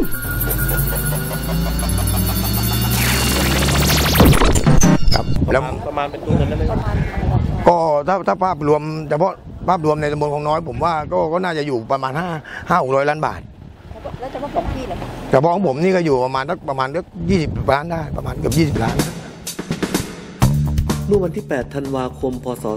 ครับแล้วประมาณเป็นตัวเงินได้ไหมก็ถ้าภาพรวมเฉพาะภาพรวมในตำบลคลองน้อยผมว่าก็น่าจะอยู่ประมาณ500-600 ล้านบาทแล้วเฉพาะของพี่ล่ะเฉพาะของผมนี่ก็อยู่ประมาณ20 ล้านได้ประมาณเกือบ20 ล้านเมื่อวันที่ 8 ธันวาคม พ.ศ.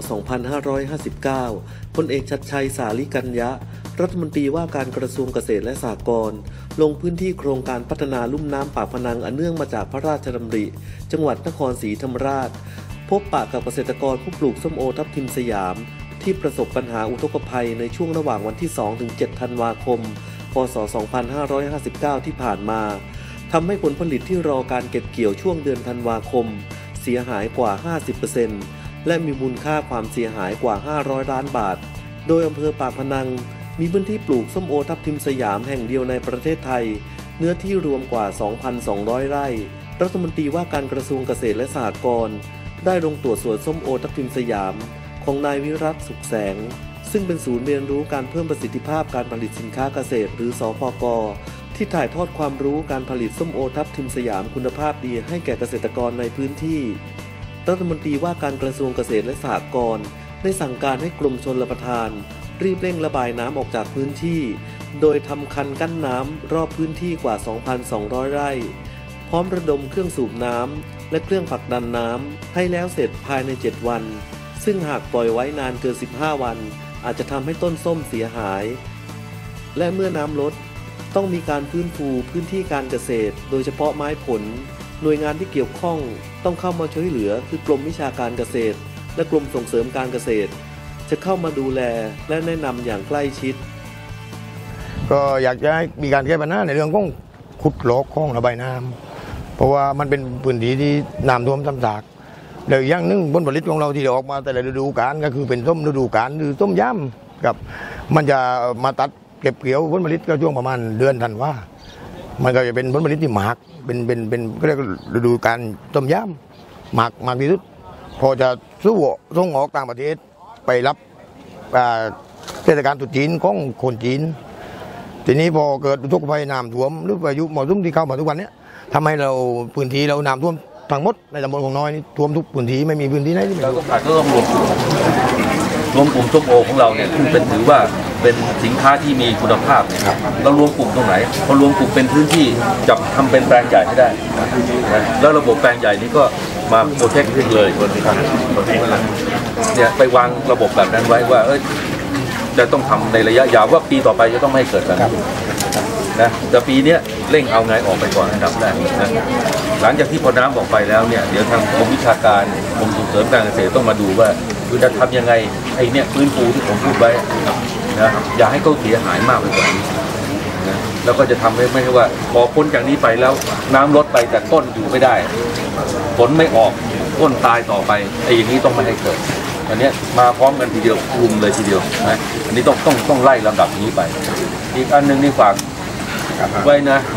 2559 พลเอกชัดชัย สาลิกัญญะ รัฐมนตรีว่าการกระทรวงเกษตรและสหกรณ์ลงพื้นที่โครงการพัฒนาลุ่มน้ำปากพนังอันเนื่องมาจากพระราชดำริจังหวัดนครศรีธรรมราชพบปะกับเกษตรกรผู้ปลูกส้มโอทับทิมสยามที่ประสบปัญหาอุทกภัยในช่วงระหว่างวันที่ 2-7 ธันวาคม พ.ศ. 2559 ที่ผ่านมาทำให้ผลผลิตที่รอการเก็บเกี่ยวช่วงเดือนธันวาคมเสียหายกว่า 50% และมีมูลค่าความเสียหายกว่า 500 ล้านบาทโดยอำเภอปากพนังมีพื้นที่ปลูกส้มโอทับทิมสยามแห่งเดียวในประเทศไทยเนื้อที่รวมกว่า 2,200 ไร่รัฐมนตรีว่าการกระทรวงเกษตรและสหกรณ์ได้ลงตรวจสวนส้มโอทับทิมสยามของนายวิรัตสุขแสงซึ่งเป็นศูนย์เรียนรู้การเพิ่มประสิทธิภาพการผลิตสินค้าเกษตรหรือสพก.ที่ถ่ายทอดความรู้การผลิตส้มโอทับทิมสยามคุณภาพดีให้แก่เกษตรกรในพื้นที่รัฐมนตรีว่าการกระทรวงเกษตรและสหกรณ์ได้สั่งการให้กรมชลประทานรีบเร่งระบายน้ำออกจากพื้นที่โดยทำคันกั้นน้ำรอบพื้นที่กว่า 2,200 ไร่พร้อมระดมเครื่องสูบน้ำและเครื่องผลักดันน้ำให้แล้วเสร็จภายใน 7 วันซึ่งหากปล่อยไว้นานเกิน 15 วันอาจจะทำให้ต้นส้มเสียหายและเมื่อน้ำลดต้องมีการฟื้นฟูพื้นที่การเกษตรโดยเฉพาะไม้ผลหน่วยงานที่เกี่ยวข้องต้องเข้ามาช่วยเหลือคือกรมวิชาการเกษตรและกรมส่งเสริมการเกษตรจะเข้ามาดูแลและแนะนำอย่างใกล้ชิดก็อยากจะให้มีการแก้ปัญหาในเรื่องของขุดหลอกคลองระบายน้ำเพราะว่ามันเป็นพื้นที่ที่น้ำท่วมซ้ำซากเดี๋ยวอย่างนึงผลผลิตของเราที่ออกมาแต่ละฤดูกาลก็คือเป็นส้มฤดูกาลหรือส้มย่ำกับมันจะมาตัดเก็บเกี่ยวผลผลิตก็ช่วงประมาณเดือนธันวามันก็จะเป็นผลผลิตที่หมากเป็นก็เรียกฤดูกาลส้มย่ำหมากที่สุดพอจะส่งออกต่างประเทศไปรับเทศกาลตรุษจีนของคนจีนทีนี้พอเกิดอุทกภัยน้ำท่วมหรือพายุมรสุมที่เข้ามาทุกวันนี้ทำให้เราพื้นที่เราน้ำท่วมทั้งหมดในตำบลคลองน้อยนี่ท่วมทุกพื้นที่ไม่มีพื้นที่ไหนที่ไม่ท่วมเราต้องรวมกลุ่มส้มโอของเราเนี่ยซึ่งเป็นถือว่าเป็นสินค้าที่มีคุณภาพเรารวมกลุ่มตรงไหนพอรวมกลุ่มเป็นพื้นที่จับทำเป็นแปลงใหญ่ให้ได้แล้วระบบแปลงใหญ่นี้ก็มาโปรเทคเลยเนี่ยไปวางระบบแบบนั้นไว้ว่าจะต้องทำในระยะยาวว่าปีต่อไปจะต้องไม่ให้เกิดแบบนี้นะแต่ปีนี้เร่งเอาไงออกไปก่อนอันดับแรกนะหลังจากที่พอน้ำออกไปแล้วเนี่ยเดี๋ยวทางกรมวิชาการกรมส่งเสริมการเกษตรต้องมาดูว่าคือจะทำยังไงไอ้เนี่ยฟื้นฟูที่ผมพูดไว้นะอย่าให้เขาเสียหายมากไปกว่านี้นะแล้วก็จะทำให้ไม่ใช่ว่าพอพ้นจากนี้ไปแล้วน้ำลดไปแต่ต้นอยู่ไม่ได้ผลไม่ออกต้นตายต่อไปไอ้อย่างนี้ต้องไม่ให้เกิดอันนี้มาพร้อมกันทีเดียวรุมเลยทีเดียวนะอันนี้ต้องไล่ลำดับนี้ไปอีกอันนึงนี่ฝากไว้นะ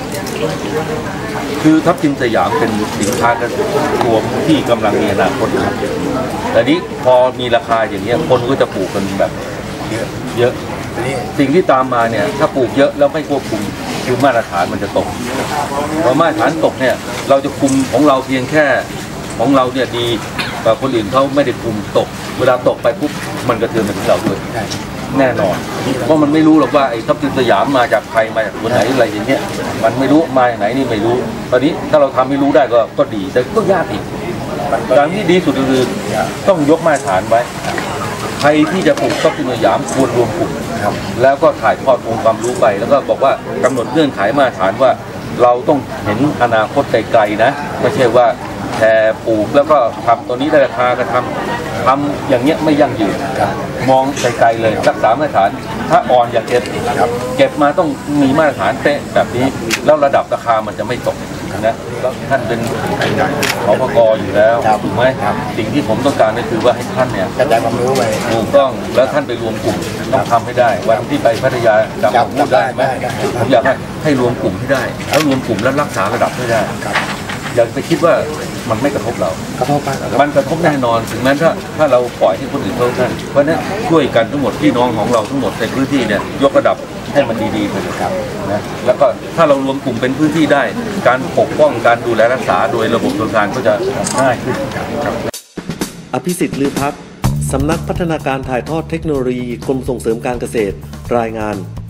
คือทับทิมสยามเป็นสินค้ากระตัวที่กำลังมีอนาคตครับแต่นี้พอมีราคาอย่างนี้คนก็จะปลูกกันแบบเยอะสิ่งที่ตามมาเนี่ยถ้าปลูกเยอะแล้วไม่ควบคุมคือมาตรฐานมันจะตกพอมาตรฐานตกเนี่ยเราจะคุมของเราเพียงแค่ของเราเนี่ยดีแต่คนอื่นเขาไม่ได้คุมตกเวลาตกไปปุ๊บมันกระเทือนไปถึงเราด้วยแน่นอนเพราะมันไม่รู้หรอกว่าไอ้ทับทิมสยามมาจากใครมาจากคนไหนอะไรอย่างเงี้ยมันไม่รู้มาจากไหนนี่ไม่รู้ตอนนี้ถ้าเราทำให้รู้ได้ก็ดีแต่ก็ยากอีกอย่างที่ดีสุดคือต้องยกมาตรฐานไว้ใครที่จะปลูกทับทิมสยามควรรวมกลุ่มแล้วก็ถ่ายทอดองค์ความรู้ไปแล้วก็บอกว่ากำหนดเงื่อนไขมาตรฐานว่าเราต้องเห็นอนาคตไกลๆนะไม่ใช่ว่าแค่ปลูกแล้วก็ทำตัวนี้ได้ราคาก็ทำอย่างเงี้ยไม่ยั่งยืนมองไกลๆเลยรักษามาตรฐานถ้าอ่อนอย่าเก็บมาต้องมีมาตรฐานเป๊ะแบบนี้แล้วระดับราคามันจะไม่ตกนะแล้วท่านเป็นสปก.อยู่แล้วถูกไหมสิ่งที่ผมต้องการก็คือว่าให้ท่านเนี่ยกระจายความรู้ไปถูกต้องแล้วท่านไปรวมกลุ่มต้องทำให้ได้วันที่ไปพัทยาจำพูดได้ไหมผมอยากให้รวมกลุ่มให้ได้แล้วรวมกลุ่มแล้วรักษาระดับให้ได้อย่าไปคิดว่ามันไม่กระทบเรามันกระทบแน่นอนถึงแม้ถ้าเราปล่อยให้คนอื่นเขาท่านเพราะนั้นช่วยกันทั้งหมดพี่น้องของเราทั้งหมดในพื้นที่เนี่ยยกระดับให้มันดีๆไปเลยครับนะแล้วก็ถ้าเรารวมกลุ่มเป็นพื้นที่ได้การปกป้องการดูแลรักษาโดยระบบส่วนกลางก็จะง่ายขึ้นครับอภิสิทธิ์ลือพักสำนักพัฒนาการถ่ายทอดเทคโนโลยีกรมส่งเสริมการเกษตรรายงาน